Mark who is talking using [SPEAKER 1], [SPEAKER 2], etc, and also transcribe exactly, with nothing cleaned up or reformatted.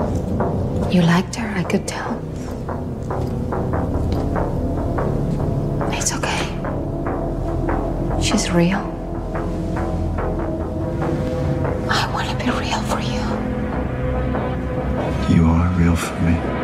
[SPEAKER 1] You liked her, I could tell. It's okay. She's real. I want to be real for you.
[SPEAKER 2] You are real for me.